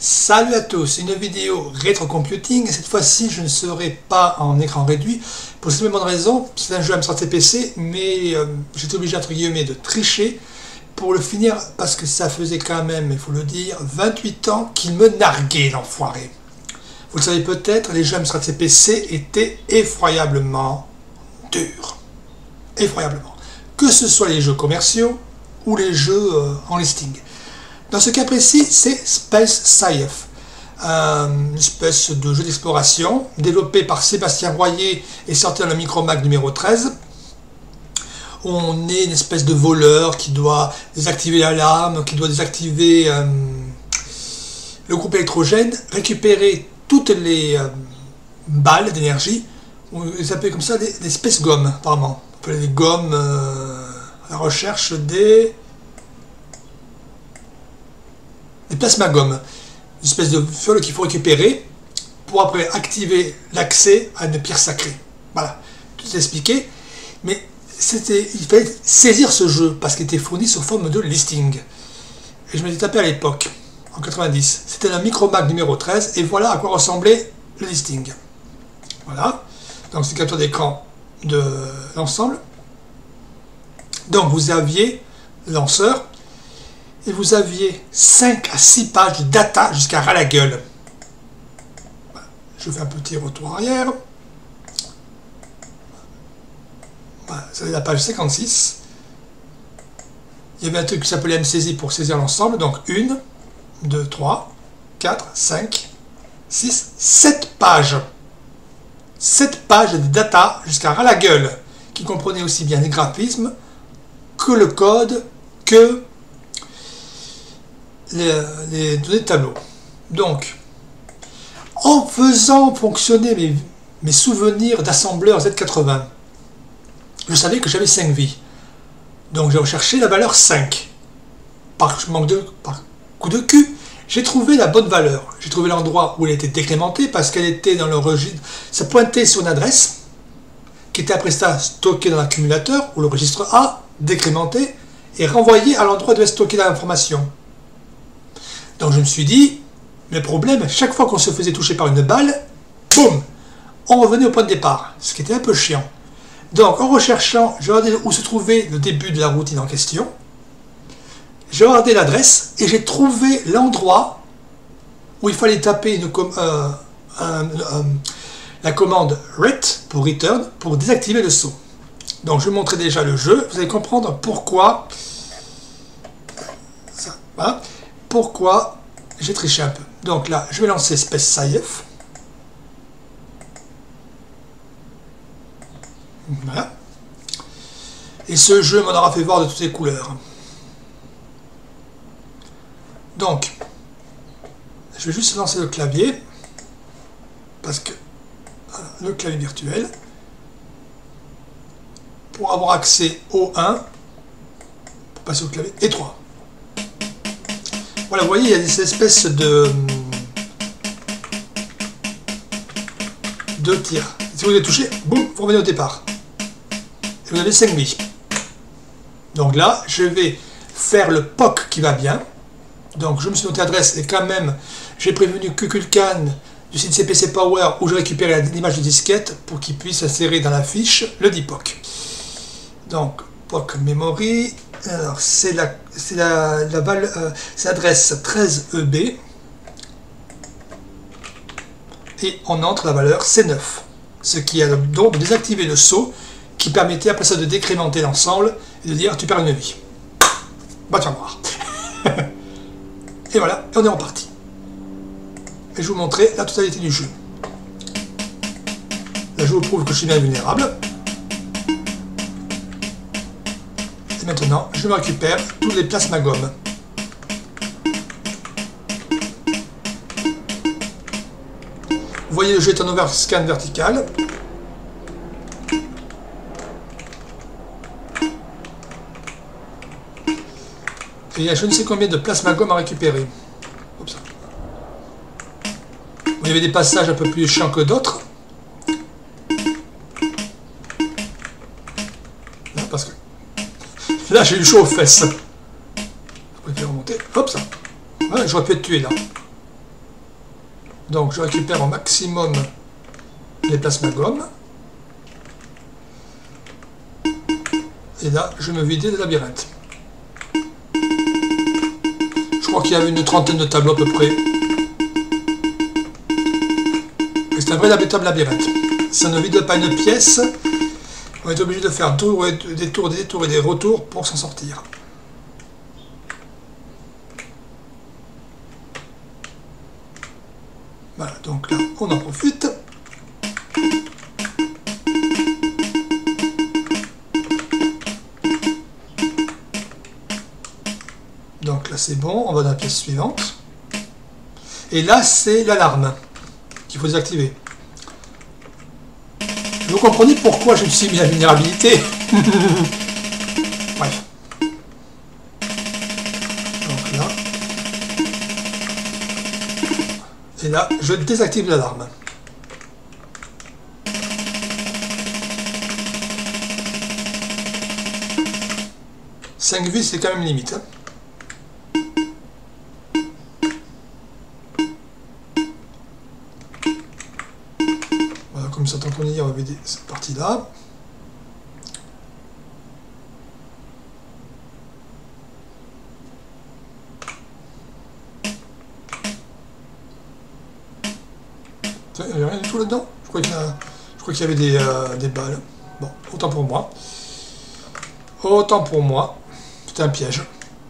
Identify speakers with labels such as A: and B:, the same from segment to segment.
A: Salut à tous, une vidéo rétro-computing. Cette fois-ci, je ne serai pas en écran réduit. Pour cette même bonne raison, c'est un jeu Amstrad CPC, mais j'étais obligé, entre guillemets, de tricher pour le finir, parce que ça faisait quand même, il faut le dire, 28 ans qu'il me narguait, l'enfoiré. Vous le savez peut-être, les jeux Amstrad CPC étaient effroyablement durs. Effroyablement. Que ce soit les jeux commerciaux ou les jeux en listing. Dans ce cas précis, c'est Space Scythe, une espèce de jeu d'exploration développé par Sébastien Royer et sorti dans le Micromac numéro 13. On est une espèce de voleur qui doit désactiver l'alarme, qui doit désactiver le groupe électrogène, récupérer toutes les balles d'énergie. Ils appellent comme ça des space gommes, apparemment. On appelle les gommes à la recherche des plasmagommes, une espèce de fiole qu'il faut récupérer pour après activer l'accès à une pierre sacrée. Voilà, tout est expliqué, mais il fallait saisir ce jeu parce qu'il était fourni sous forme de listing. Et je m'étais tapé à l'époque, en 90. C'était un Micromac numéro 13, et voilà à quoi ressemblait le listing. Voilà, donc c'est capture d'écran de l'ensemble. Donc vous aviez le lanceur, et vous aviez 5 à 6 pages de data jusqu'à ras la gueule. Je fais un petit retour arrière. Voilà, c'est la page 56. Il y avait un truc qui s'appelait MSAISI pour saisir l'ensemble. Donc 1, 2, 3, 4, 5, 6, 7 pages. 7 pages de data jusqu'à ras la gueule, qui comprenaient aussi bien les graphismes que le code, que les données de tableau. Donc, en faisant fonctionner mes souvenirs d'assembleur Z80, je savais que j'avais 5 vies. Donc j'ai recherché la valeur 5. Par coup de cul, j'ai trouvé la bonne valeur. J'ai trouvé l'endroit où elle était décrémentée parce qu'elle était dans le registre. Ça pointait sur une adresse qui était après ça stockée dans l'accumulateur ou le registre A, décrémenté, et renvoyée à l'endroit où devait stocker l'information. Donc je me suis dit, le problème, chaque fois qu'on se faisait toucher par une balle, boum, on revenait au point de départ, ce qui était un peu chiant. Donc en recherchant, j'ai regardé où se trouvait le début de la routine en question, j'ai regardé l'adresse et j'ai trouvé l'endroit où il fallait taper la commande RET pour return pour désactiver le saut. Donc je vais montrer déjà le jeu, vous allez comprendre pourquoi ça, voilà. Pourquoi j'ai triché un peu. Donc là, je vais lancer Space Scythe. Voilà. Et ce jeu m'en aura fait voir de toutes les couleurs. Donc, je vais juste lancer le clavier. Parce que voilà, le clavier virtuel. Pour avoir accès au 1, pour passer au clavier, et 3. Voilà, vous voyez, il y a des espèces de tirs. Si vous les touchez, boum, vous revenez au départ. Et vous avez 5 vies. Donc là, je vais faire le POC qui va bien. Donc je me suis noté l'adresse et quand même, j'ai prévenu Kukulkan du site CPC Power où je récupère l'image de disquette pour qu'il puisse insérer dans la fiche le dit POC. Donc, POC Memory. Alors, c'est l'adresse 13EB et on entre la valeur C9, ce qui a donc désactivé le saut qui permettait après ça de décrémenter l'ensemble et de dire tu perds une vie. Bah tu vas voir. Et voilà, et on est reparti. Et je vais vous montrer la totalité du jeu. Là je vous prouve que je suis bien vulnérable. Et maintenant, je me récupère tous les plasmagommes. Vous voyez, le jeu est en overscan vertical. Et il y a je ne sais combien de plasmagommes à récupérer. Oups. Il y avait des passages un peu plus chiants que d'autres. Là, parce que là, j'ai eu chaud aux fesses. Je préfère remonter. Hop, ça. Ouais, j'aurais pu être tué là. Donc je récupère au maximum les plasmagommes. Et là, je vais me vider le labyrinthe. Je crois qu'il y avait une trentaine de tableaux à peu près. Et c'est un vrai véritable labyrinthe. Ça ne vide pas une pièce. On est obligé de faire des tours et des retours pour s'en sortir. Voilà, donc là, on en profite. Donc là, c'est bon, on va dans la pièce suivante. Et là, c'est l'alarme qu'il faut désactiver. Vous comprenez pourquoi je me suis mis à la vulnérabilité. Bref. Donc là. Et là, je désactive l'alarme. « 5 vies, c'est quand même limite. Hein. Voilà, comme ça, tant qu'on y est, on va vider cette partie-là. Il n'y a rien du tout là-dedans. Je crois qu'il y avait des balles. Bon, autant pour moi. Autant pour moi. C'était un piège.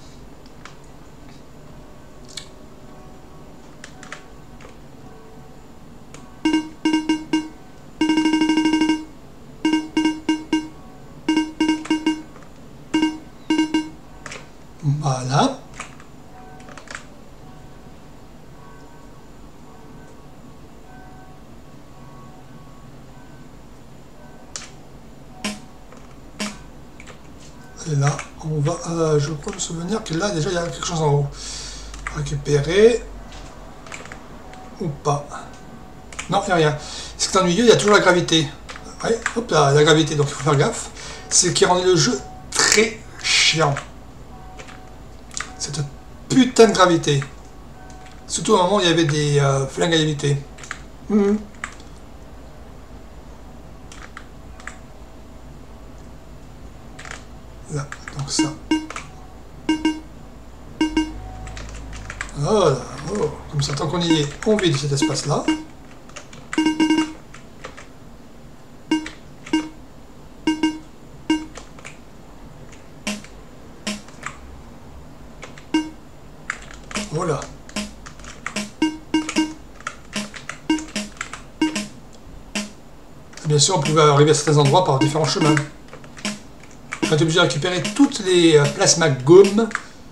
A: Voilà. Et là, on va, je crois me souvenir que là, déjà, il y a quelque chose en haut. Récupérer. Ou pas. Non, il n'y a rien. Ce qui est ennuyeux, il y a toujours la gravité. Ouais, hop là, la gravité, donc il faut faire gaffe. C'est ce qui rendait le jeu très chiant. Cette putain de gravité. Surtout au moment où il y avait des flingues à éviter. Là, donc ça. Voilà, oh, comme ça, tant qu'on y est, on vide cet espace-là. Voilà. Bien sûr, on pouvait arriver à certains endroits par différents chemins. On est obligé de récupérer toutes les plasmagommes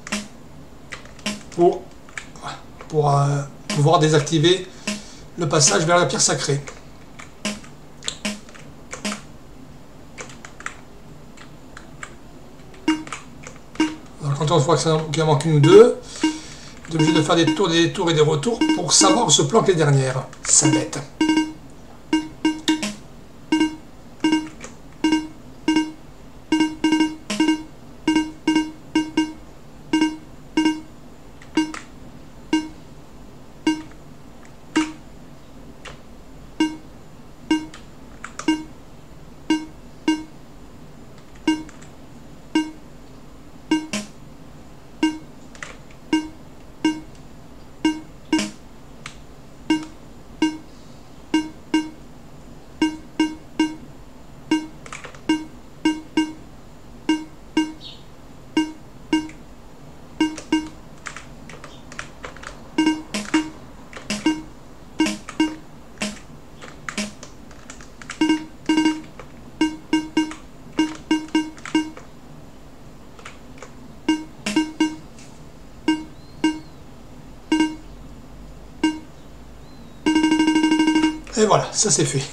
A: pour pouvoir désactiver le passage vers la pierre sacrée. Alors, quand on voit qu'il en manque une ou deux, on est obligé de faire des tours et des retours pour savoir où se planquent les dernières. Ça bête. Et voilà, ça c'est fait.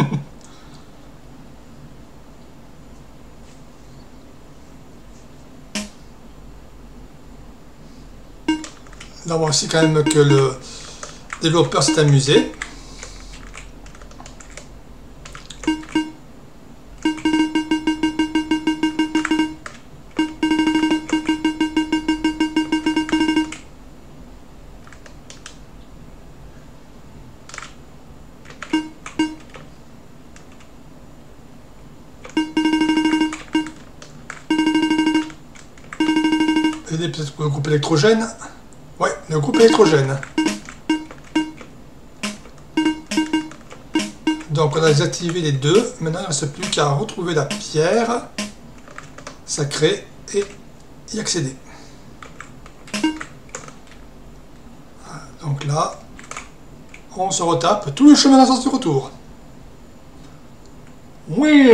A: Là, on voit aussi quand même que le développeur s'est amusé. le groupe électrogène. Ouais, le groupe électrogène. Donc on a désactivé les deux. Maintenant il ne reste plus qu'à retrouver la pierre sacrée et y accéder. Voilà, donc là, on se retape tout le chemin d'un sens du retour. Oui!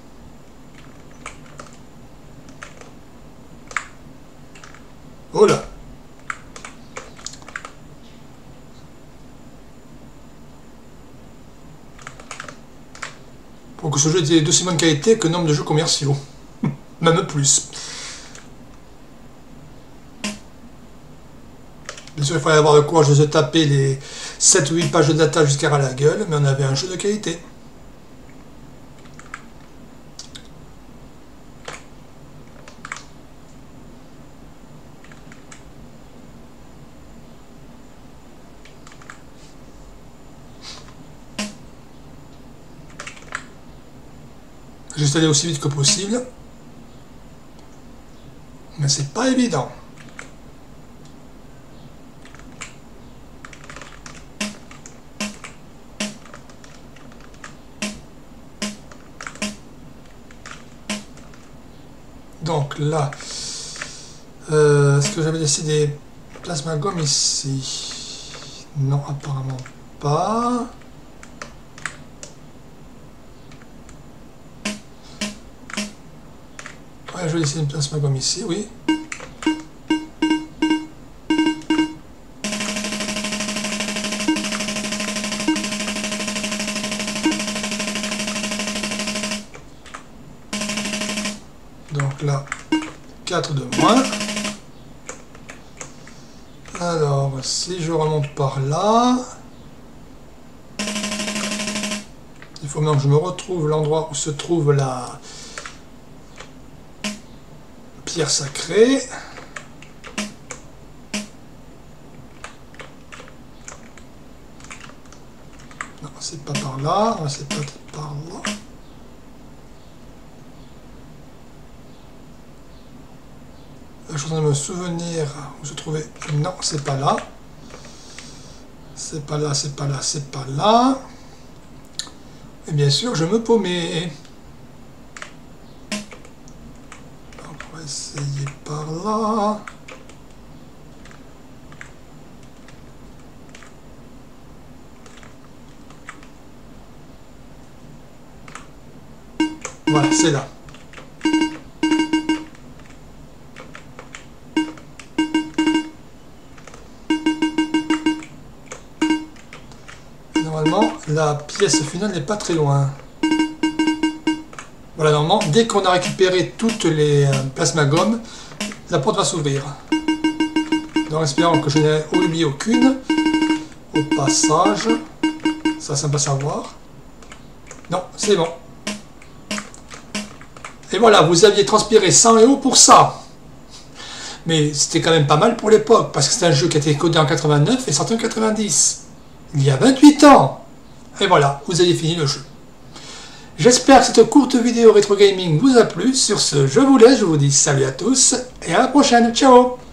A: Oh là! Pour que ce jeu ait d'aussi bonne qualité que nombre de jeux commerciaux. Même plus. Bien sûr, il fallait avoir le courage de se taper les 7 ou 8 pages de data jusqu'à la gueule, mais on avait un jeu de qualité. Juste aller aussi vite que possible. Mais c'est pas évident. Donc là, est-ce que j'avais laissé des plasmagommes ici? Non, apparemment pas. Ouais, je vais laisser une plasmagomme ici, oui. Donc là, 4 de moins. Alors, si je remonte par là, il faut maintenant que je me retrouve l'endroit où se trouve la pierre sacrée. Non, c'est pas par là, c'est pas par là. Je suis en train de me souvenir où se trouvait. Non, c'est pas là. C'est pas là, c'est pas là, c'est pas là. Et bien sûr, je me paumais. Donc, on va essayer par là. Voilà, c'est là. Normalement, la pièce finale n'est pas très loin. Voilà, normalement, dès qu'on a récupéré toutes les plasmagommes, la porte va s'ouvrir. En espérant que je n'ai oublié aucune. Au passage, ça me passe à voir. Non, c'est bon. Et voilà, vous aviez transpiré 100 EO pour ça. Mais c'était quand même pas mal pour l'époque, parce que c'est un jeu qui a été codé en 89 et sorti en 90. Il y a 28 ans. Et voilà, vous avez fini le jeu. J'espère que cette courte vidéo rétro gaming vous a plu. Sur ce, je vous laisse, je vous dis salut à tous et à la prochaine. Ciao!